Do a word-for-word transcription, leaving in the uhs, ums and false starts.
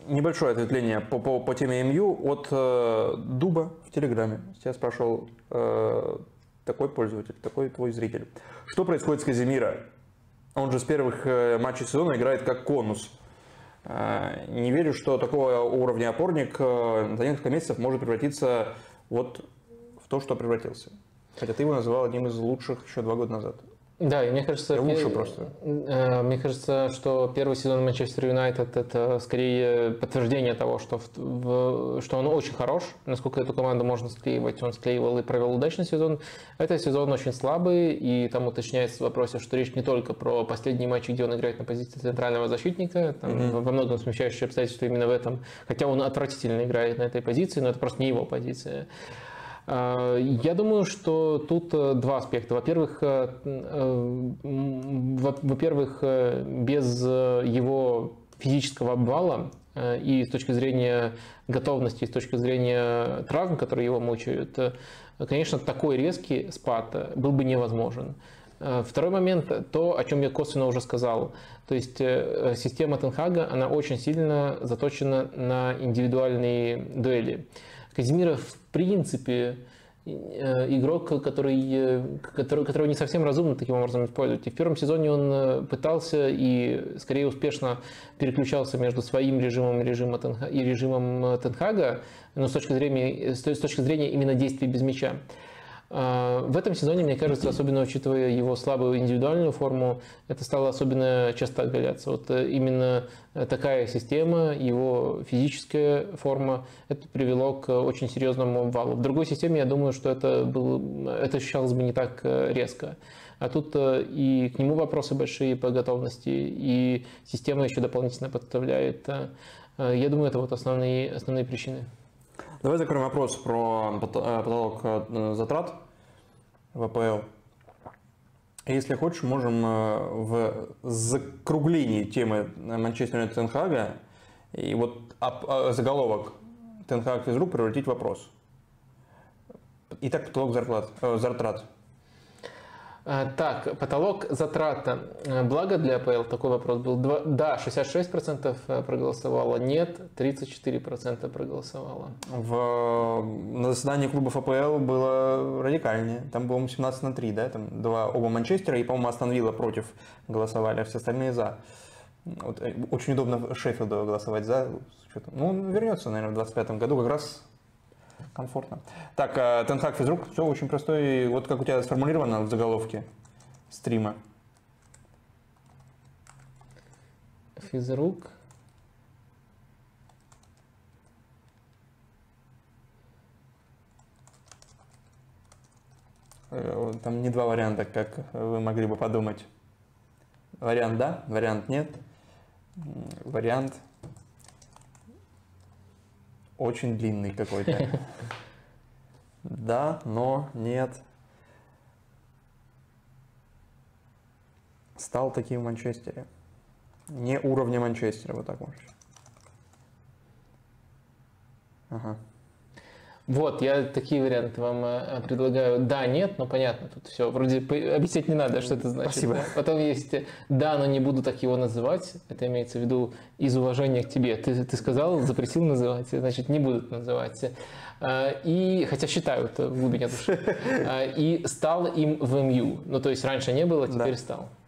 Небольшое ответвление по, по, по теме эм ю от э, Дуба в Телеграме. Тебя спрашивал э, такой пользователь, такой твой зритель. Что происходит с Казимиро? Он же с первых э, матчей сезона играет как конус. Э, не верю, что такого уровня опорник э, за несколько месяцев может превратиться вот в то, что превратился. Хотя ты его называл одним из лучших еще два года назад. Да, и мне кажется, я лучше просто. Мне кажется, что первый сезон Манчестер Юнайтед это скорее подтверждение того, что, в, что он очень хорош, насколько эту команду можно склеивать. Он склеивал и провел удачный сезон. Этот сезон очень слабый, и там уточняется в вопросе, что речь не только про последние матчи, где он играет на позиции центрального защитника, там mm-hmm. во многом смещающие обстоятельства именно в этом, хотя он отвратительно играет на этой позиции, но это просто не его позиция. Я думаю, что тут два аспекта. Во-первых, во-первых, без его физического обвала и с точки зрения готовности, и с точки зрения травм, которые его мучают, конечно, такой резкий спад был бы невозможен. Второй момент, то, о чем я косвенно уже сказал. То есть система Тен Хага, она очень сильно заточена на индивидуальные дуэли. Казимиро, в принципе, игрок, который, который, которого не совсем разумно таким образом использовать. И в первом сезоне он пытался и скорее успешно переключался между своим режимом и режимом, и режимом Тен Хага, но с точки зрения, с точки зрения именно действий без мяча. В этом сезоне, мне кажется, особенно учитывая его слабую индивидуальную форму, это стало особенно часто оголяться. Вот именно такая система, его физическая форма, это привело к очень серьезному обвалу. В другой системе, я думаю, что это, было, это ощущалось бы не так резко. А тут и к нему вопросы большие по готовности, и система еще дополнительно подставляет. Я думаю, это вот основные, основные причины. Давай закроем вопрос про потолок затрат в а пэ эл. Если хочешь, можем в закруглении темы Манчестер Юнайтед Тен Хага и вот заголовок Тен Хаг физрук превратить в вопрос. Итак, потолок зарплат, затрат. Так, потолок затрат. Благо для а пэ эл такой вопрос был. Да, шестьдесят шесть процентов проголосовало, нет, тридцать четыре процента проголосовало. В, на заседании клубов а пэ эл было радикальнее. Там, по-моему, семнадцать на три, да? Там два, оба Манчестера и, по-моему, Астон Вилла против голосовали, а все остальные за. Вот, очень удобно Шеффилду голосовать за. Ну, он вернется, наверное, в двадцать пятом году как раз. Комфортно. Так, Тен Хаг физрук, все очень простой, вот как у тебя сформулировано в заголовке стрима. Физрук. Там не два варианта, как вы могли бы подумать. Вариант да, вариант нет. Вариант очень длинный какой-то. Да, но, нет. Стал таким в Манчестере. Не уровня Манчестера, вот так можно. Ага. Вот, я такие варианты вам предлагаю. Да, нет, но понятно, тут все. Вроде объяснять не надо, что это значит. Спасибо. Да? Потом есть да, но не буду так его называть. Это имеется в виду из уважения к тебе. Ты, ты сказал, запретил называть, значит, не будут называть. И, хотя считаю это в глубине души. И стал им в эм ю. Ну, то есть раньше не было, теперь да. стал.